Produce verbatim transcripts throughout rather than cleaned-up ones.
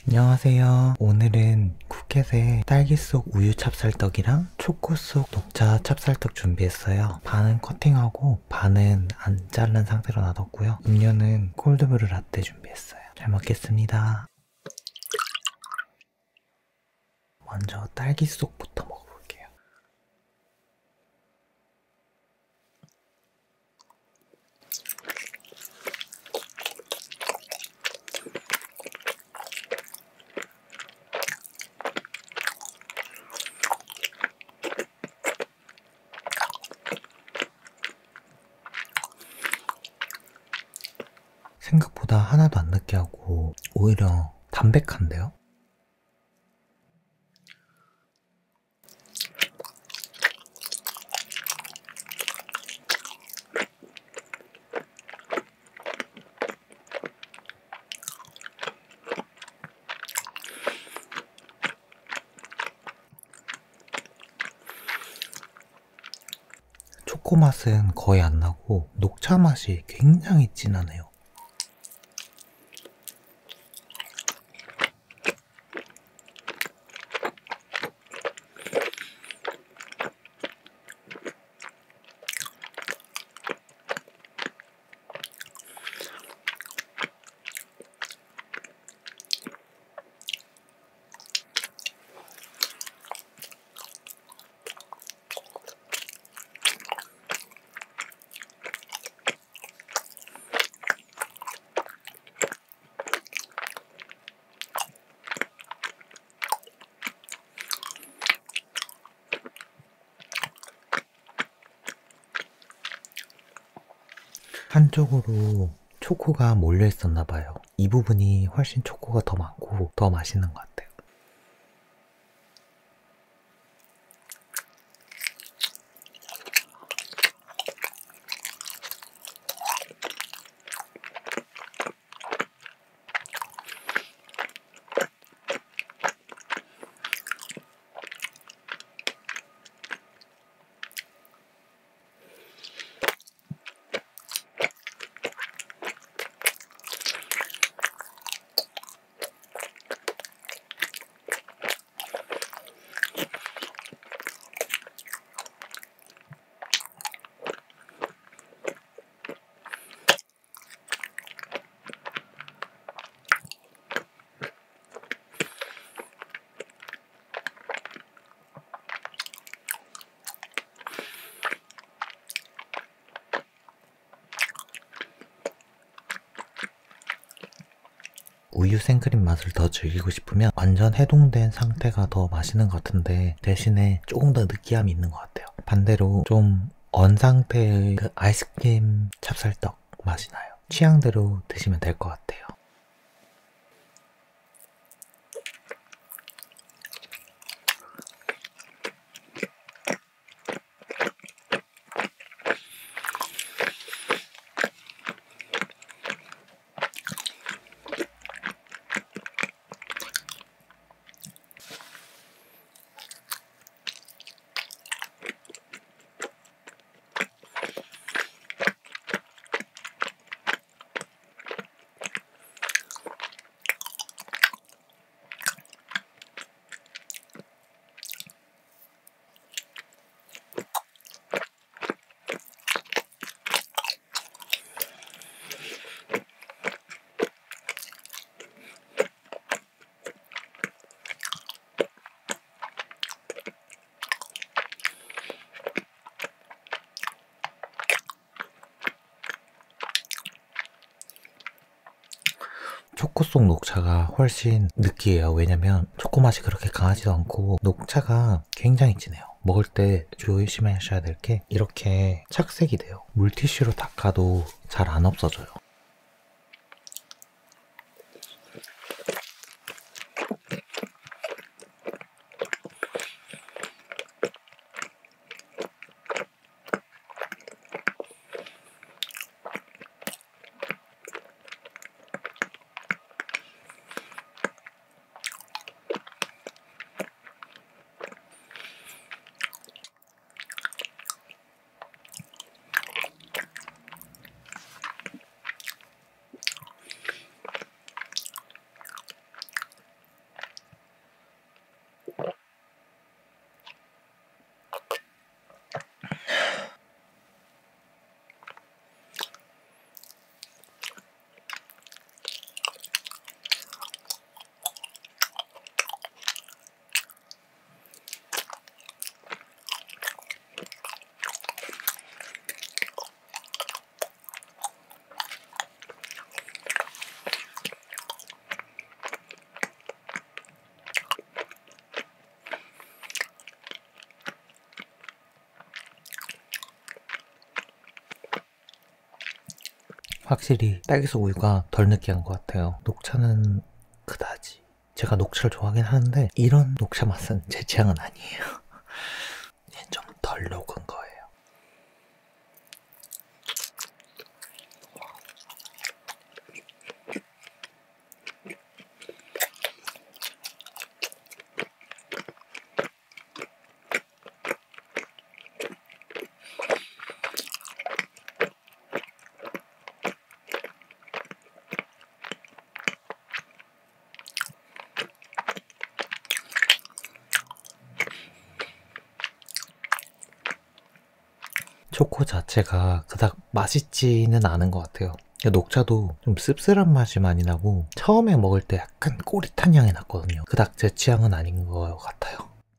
안녕하세요. 오늘은 쿠켓에 딸기 속 우유 찹쌀떡이랑 초코 속 녹차 찹쌀떡 준비했어요. 반은 커팅하고 반은 안 자른 상태로 놔뒀고요. 음료는 콜드브루 라떼 준비했어요. 잘 먹겠습니다. 먼저 딸기 속부터 먹어볼게요. 생각보다 하나도 안 느끼하고 오히려 담백한데요? 초코 맛은 거의 안 나고 녹차 맛이 굉장히 진하네요. 한쪽으로 초코가 몰려 있었나봐요. 이 부분이 훨씬 초코가 더 많고 더 맛있는 것 같아요. 우유 생크림 맛을 더 즐기고 싶으면 완전 해동된 상태가 더 맛있는 것 같은데 대신에 조금 더 느끼함이 있는 것 같아요. 반대로 좀 언 상태의 그 아이스크림 찹쌀떡 맛이 나요. 취향대로 드시면 될 것 같아요. 초코 속 녹차가 훨씬 느끼해요. 왜냐면 초코 맛이 그렇게 강하지도 않고 녹차가 굉장히 진해요. 먹을 때 조심하셔야 될 게 이렇게 착색이 돼요. 물티슈로 닦아도 잘 안 없어져요. 확실히 딸기속 우유가 덜 느끼한 것 같아요. 녹차는 그다지. 제가 녹차를 좋아하긴 하는데 이런 녹차 맛은 제 취향은 아니에요. 얘는 좀 덜 녹은 거예요. 초코 자체가 그닥 맛있지는 않은 것 같아요. 녹차도 좀 씁쓸한 맛이 많이 나고 처음에 먹을 때 약간 꼬릿한 향이 났거든요. 그닥 제 취향은 아닌 것 같아요.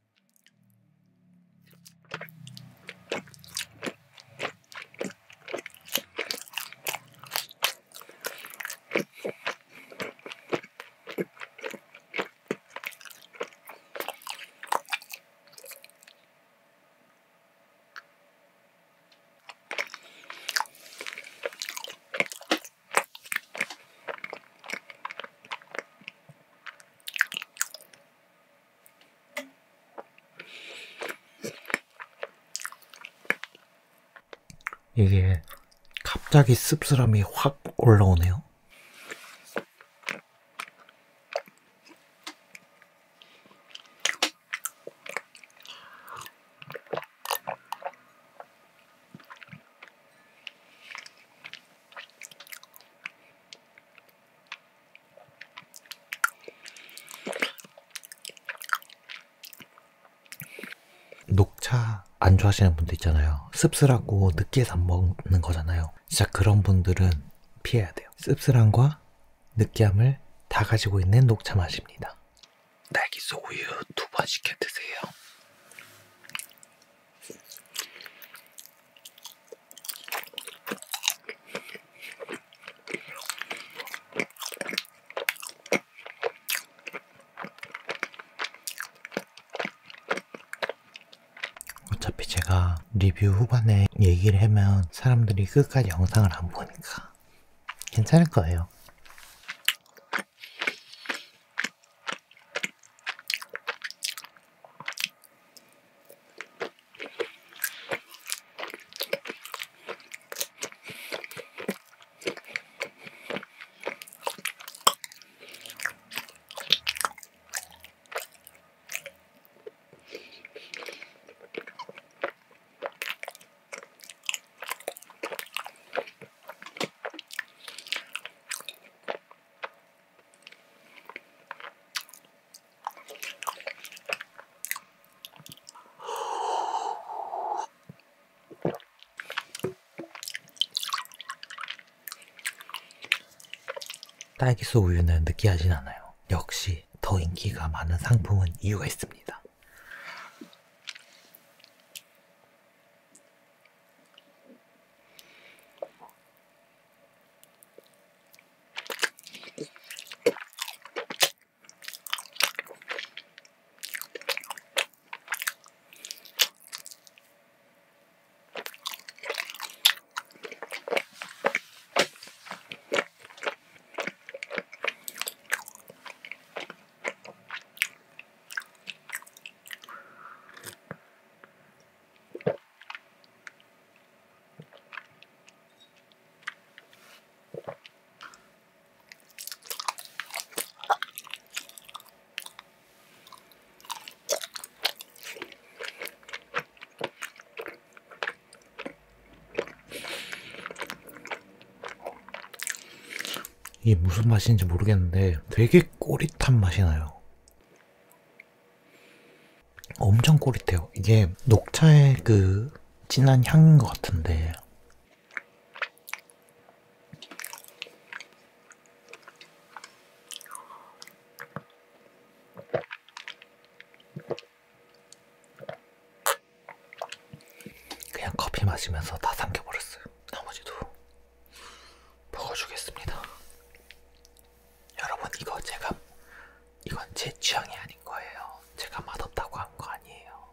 이게 갑자기 씁쓸함이 확 올라오네요. 녹차 안 좋아하시는 분들 있잖아요. 씁쓸하고 느끼해서 안 먹는 거잖아요. 진짜 그런 분들은 피해야 돼요. 씁쓸함과 느끼함을 다 가지고 있는 녹차 맛입니다. 딸기속 우유 두 번 시켜 드세요. 어차피 제가 리뷰 후반에 얘기를 하면 사람들이 끝까지 영상을 안 보니까 괜찮을 거예요. 딸기속 우유는 느끼하진 않아요. 역시 더 인기가 많은 상품은 이유가 있습니다. 이게 무슨 맛인지 모르겠는데 되게 꼬릿한 맛이 나요. 엄청 꼬릿해요. 이게 녹차의 그 진한 향인 것 같은데 그냥 커피 마시면서 다 삼켜버렸어요. 나머지도 먹어주겠습니다. 여러분, 이거 제가 이건 제 취향이 아닌 거예요. 제가 맛없다고 한 거 아니에요.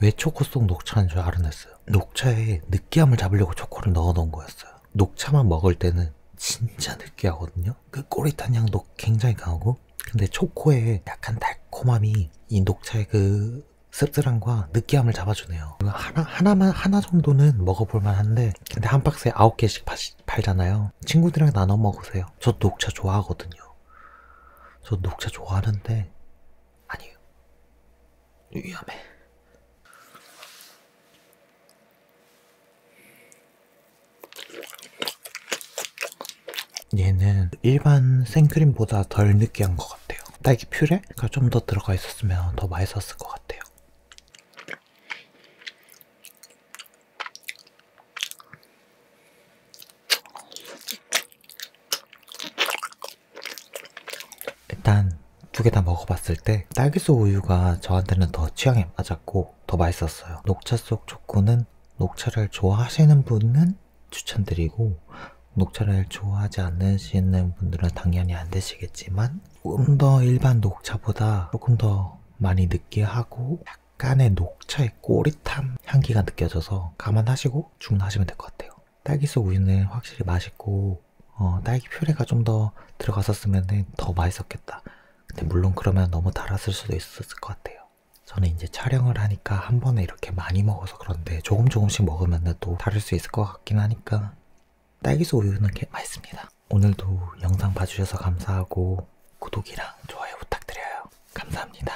왜 초코 속 녹차인 줄 알아냈어요. 녹차에 느끼함을 잡으려고 초코를 넣어 놓은 거였어요. 녹차만 먹을 때는 진짜 느끼하거든요. 그 꼬릿한 향도 굉장히 강하고, 근데 초코의 약간 달콤함이 이 녹차의 그 씁쓸함과 느끼함을 잡아주네요. 하나, 하나만, 하나 정도는 먹어볼만 한데, 근데 한 박스에 아홉 개씩 파, 팔잖아요. 친구들이랑 나눠 먹으세요. 저 녹차 좋아하거든요. 저 녹차 좋아하는데, 아니에요. 위험해. 얘는 일반 생크림보다 덜 느끼한 것 같아요. 딸기 퓨레가 좀 더 들어가 있었으면 더 맛있었을 것 같아요. 일단 두 개 다 먹어봤을 때 딸기 속 우유가 저한테는 더 취향에 맞았고 더 맛있었어요. 녹차 속 초코는 녹차를 좋아하시는 분은 추천드리고, 녹차를 좋아하지 않으시는 분들은 당연히 안 드시겠지만, 조금 더 일반 녹차보다 조금 더 많이 느끼하고 약간의 녹차의 꼬릿함 향기가 느껴져서 감안하시고 주문하시면 될 것 같아요. 딸기 속 우유는 확실히 맛있고, 어, 딸기 퓨레가 좀 더 들어갔었으면 더 맛있었겠다. 근데 물론 그러면 너무 달았을 수도 있었을 것 같아요. 저는 이제 촬영을 하니까 한 번에 이렇게 많이 먹어서 그런데 조금 조금씩 먹으면 또 다를 수 있을 것 같긴 하니까 딸기소 우유는 꽤 맛있습니다. 오늘도 영상 봐주셔서 감사하고 구독이랑 좋아요 부탁드려요. 감사합니다.